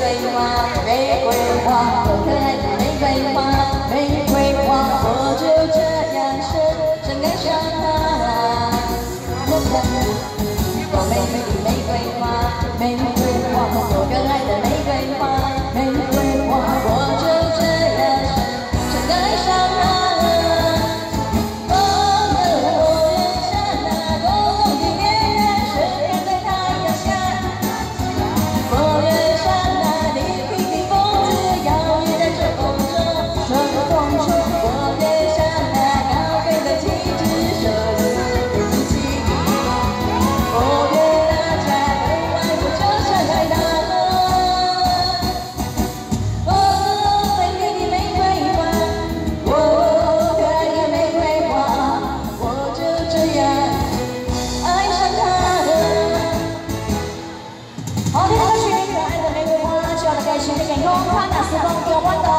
瑰花，玫瑰花，多可爱的玫瑰花，玫瑰花，我就这样深爱上它。我美丽的玫瑰花，玫瑰花，多可爱的玫瑰花，玫瑰花，我就这样深爱上它。 好听的歌曲，可爱的玫瑰花，希望大家喜欢。健康，看那时光叫我。